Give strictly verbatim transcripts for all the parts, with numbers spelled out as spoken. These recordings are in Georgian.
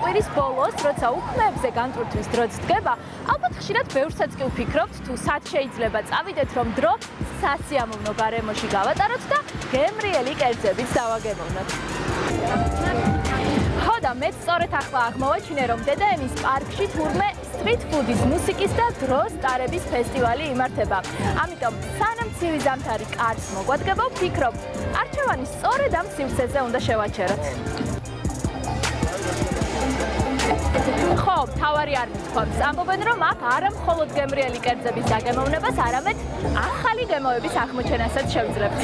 კვირის ბოლოს, როცა უქმეებზე განტვირთვის დროც დგება, ალბათ ხშირად ბევრსაც კი ვფიქრობთ, თუ სად შეიძლება წავიდეთ, რომ დრო სასიამოვნო გარემოში გავატაროთ და გემრიელი კერძებით დავაგემოვნოთ. ხო და მეც სწორედ ახლა აღმოვაჩინე, რომ დედაენის პარკში თურმე სტრით ფუდის მუსიკის და დროს ტარების ფესტივალი იმართება. ამიტომ სანამ ცივი ზამთარი კარს მოგვადგება, ვფიქრობ, არჩევანი სწორედ ამ სივრცეზე უნდა შევაჩეროთ. ხო, თავარი არ მithქვამს. ამბობენ, რომ აქ არა მხოლოდ გემრიელი კერძების დაგემოვნებას, არამედ ახალი გემოების აღმოჩენასაც შევძლებთ.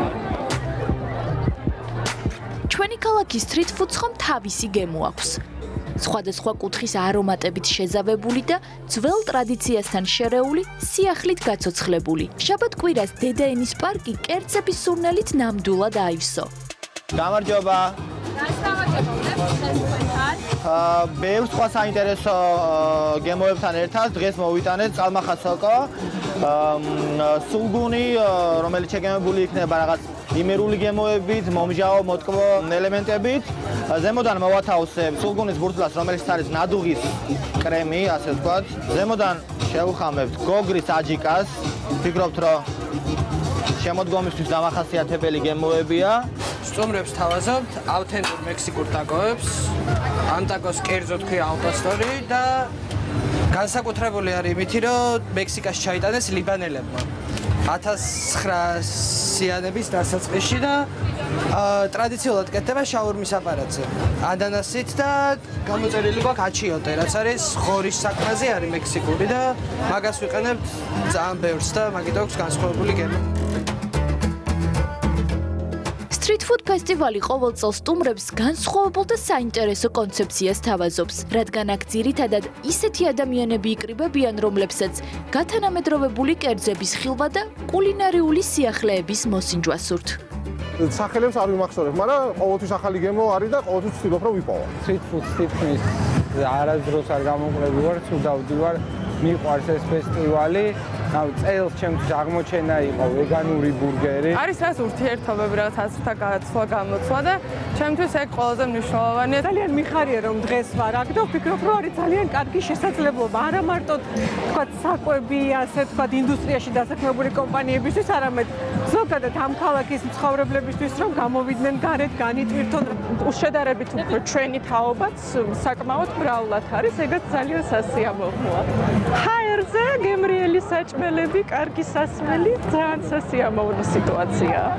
ჩვენი ქალაქის სტრით ფუდს ხომ თავისი გემო აქვს. სხვადასხვა კუთხის არომატებით შეზავებული და ძველ ტრადიციასთან შერეული, სიახლით გაცოცხლებული. შაბათ-კვირას დედაენის პარკი კერძების სურნელით ნამდვილად აივსო. გამარჯობა. ბევრ სხვა საინტერესო გემოებთან ერთად დღეს მოვიტანეთ წალმახასოკო სულგუნი, რომელიც შეგემებული იქნება რაღაც იმერული გემოებით, მომჟაო, მოტკბო ელემენტებით. ზემოდან მოვათავსებ სულგუნის ბურთლას, რომელიც არის ნადუღის კრემი, ასე ვთქვათ. ზემოდან შევხამებთ გოგრის აჯიკას. ვფიქრობთ, რომ შემოდგომისთვის დამახასიათებელი გემოებია. სტუმრებს თავაზობთ ავთენტურ მექსიკურ ტაკოებს. ამ ტაკოს კერძო თქვი ალპასტორი და განსაკუთრებული არის იმითი, რომ მექსიკაში ჩაიტანეს ლიბანელებმა. ათას ცხრაასიანების დასაწყისში და ტრადიციულად კეთდება შაურმის აპარატზე. ანანასით და გამოწერილი გვაქვს აჩიოტე, რაც არის ღორის საქმეზე არის მექსიკური და მაგას ვიყენებთ ძალიან ბევრს და მაგით აქვს განსხვავებული გემო. სტრით ფუდ ფესტივალი ყოველ წელს სტუმრებს განსხვავებულ და საინტერესო კონცეფციას თავაზობს, რადგან აქ ძირითადად ისეთი ადამიანები იკრიბებიან, რომლებსაც გათანამედროვებული კერძების ხილვა და კულინარიული სიახლეების მოსინჯვა სურთ. სახელებს არ ვიმახსოვრებ, მაგრამ ყოველთვის ახალი გემო არის და ყოველთვის ვცდილობ რომ ვიპოვო. სტრით ფუდს თითქმის არასდროს არ გამოყრები ვარ, თუ დავდივარ, მიყვარს ეს ფესტივალი. ნუ წელს ჩემთვის აღმოჩენა იყო ვეგანური ბურგერი. არის ეს ურთიერთობები, რაღაც აზრთა გაცვლა, გამოცვლა და ჩემთვის ეგ ყველაზე მნიშვნელოვანია. ძალიან მიხარია რომ დღეს ვარ აქ და ვფიქრობ, რომ არის ძალიან კარგი შესაძლებლობა, არა მარტო თქვათ საკვები, ასე თქვათ ინდუსტრიაში დასაქმებული კომპანიებისთვის, არამედ ზოგადად ამ ქალაქის მცხოვრებლებისთვის, რომ გამოვიდნენ გარეთ, განიტვირთონ. უშედარებით უფრო ჩვენი თაობაც საკმაოდ მრავლად არის, ეგაც ძალიან სასიამოვნოა. ჰაერზე გემრიელი საჭმელები, კარგი სასმელი, ძალიან სასიამოვნო სიტუაციაა.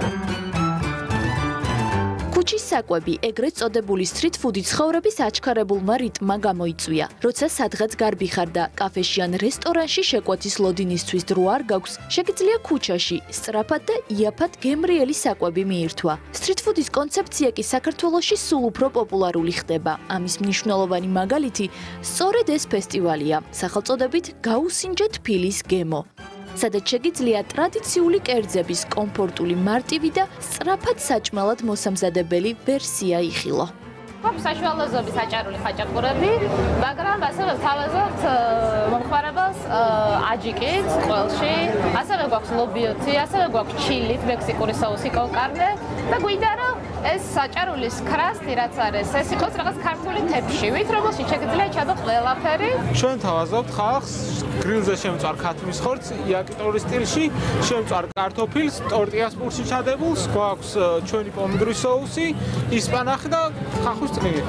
ქუჩის საკვები, ეგრეთ წოდებული სტრით ფუდი ცხოვრების აჩქარებულმა რიტმმა გამოიწვია. როცა სადღაც გარბიხარ და კაფეში ან რესტორანში შეკვეთის ლოდინისთვის დრო არ გაქვს, შეგიძლია ქუჩაში სწრაფად და იაფად გემრიელი საკვები მიირთვა. სტრით ფუდის კონცეფცია კი საქართველოში სულ უფრო პოპულარული ხდება. ამის მნიშვნელოვანი მაგალითი სწორედ ეს ფესტივალია, სახელწოდებით გაუსინჯე თბილის გემო. სადაც შეგიძლია ტრადიციული კერძების კომფორტული, მარტივი და სწრაფად საჭმელად მოსამზადებელი ვერსია იხილო. გვაქვს საშუალო ზომის აჭარული ხაჭაპურები, მაგრამ ასევე ვთავაზობთ მომხმარებელს აჯიკით, ყველში, ასევე გვაქვს ლობიოთი, ასევე გვაქვს ჩილით, მექსიკური соуსი კონკარნე და გვინდა რომ ეს საჭარულის ქრასტი რაც არის, ეს იყოს რაღაც ქართული თეფშივით, რომელშიც შეგიძლია ჩადო ყველაფერი. ჩვენ თავაზობთ ხალხს გრილზე შემწვარ ქათმის ხორცს, იაკიტორის სტილში, შემწვარ კარტოფილს, ტორტიას პურსი ჩადებულს, გვაქვს ჩვენი პომიდორის соуსი, ისპანახი და ხახვის წნივი.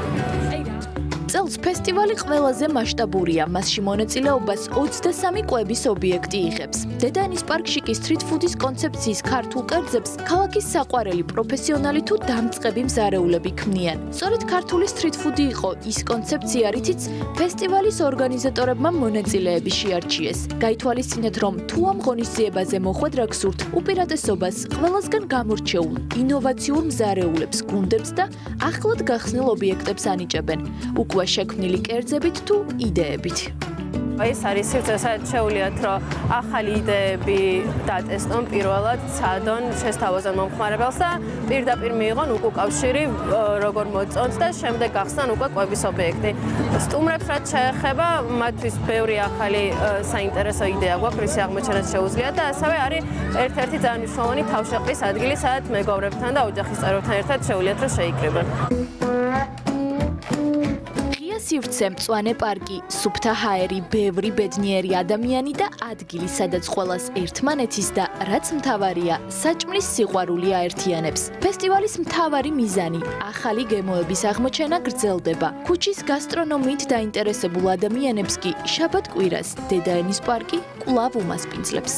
წელს ფესტივალი ყველაზე მასშტაბურია, მასში მონაწილეობას ოცდასამი კვების ობიექტი იღებს. დედაენის პარკში კი სტრით ფუდის კონცეფციის ქართულ კერძებს ქალაქის საყვარელი პროფესიონალი თუ დამწყები მზარეულები ქმნიან. სწორედ ქართული სტრით ფუდი იყო ის კონცეფცია, რითიც ფესტივალის ორგანიზატორებმა მონაწილეები შეარჩიეს. გაითვალისწინეთ, რომ თუ ამ ღონისძიებაზე მოხვედრა გსურთ, უპირატესობას ყველასგან გამორჩეულ, ინოვაციურ მზარეულებს, გუნდებს და ახლად გახსნილ ობიექტებს ანიჭებენ. უკვე შექმნილი კერძებით თუ იდეებით. ეს არის სივრცე, სადაც შეუძლიათ, რომ ახალი იდეები დატესტონ პირველად, ცადონ, შესთავაზონ მომხმარებელს და პირდაპირ მიიღონ უკავშირი, როგორ მოწონთ და შემდეგ გახსნან უკვე კვების ობიექტი. სტუმრებს რაც შეეხება, მათთვის ბევრი ახალი საინტერესო იდეა გვაქვს, რისი აღმოჩენაც შეუძლიათ და ასევე არის ერთ-ერთი ძალიან მნიშვნელოვანი თავშეყრის ადგილი, სადაც მეგობრებთან და ოჯახის წევრებთან ერთად შეუძლიათ, რომ შეიკრიბონ. სივრცე, მწვანე პარკი, სუფთა ჰაერი, ბევრი ბედნიერი ადამიანი და ადგილი, სადაც ყველას ერთმანეთის და რაც მთავარია, საჭმლის სიყვარული აერთიანებს. ფესტივალის მთავარი მიზანი, ახალი გემოების აღმოჩენა გრძელდება. ქუჩის გასტრონომიით დაინტერესებულ ადამიანებს კი შაბათ-კვირას დედაენის პარკი კვლავ უმასპინძლებს.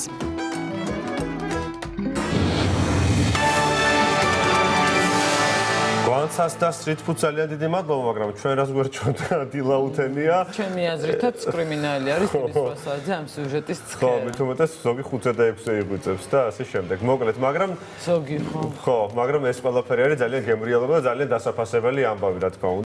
განცას და სთრით ძალიან დიდი მადლობა, მაგრამ ჩვენ რას გვერჩვენთ დილაუთენია. ჩემი აზრითაც კრიმინალი არის თბილისში ამ სიუჟეტის ცხელი. ხო, მით უმეტეს ზოგი ხუთზე და ექვსზე იღვიწევს და ასე შემდეგ. მოკლედ, მაგრამ ზოგი ხო. ხო, მაგრამ ეს ყველაფერი არის ძალიან გემრიელობა და ძალიან დასაფასებელი ამბავი, რა თქმა უნდა.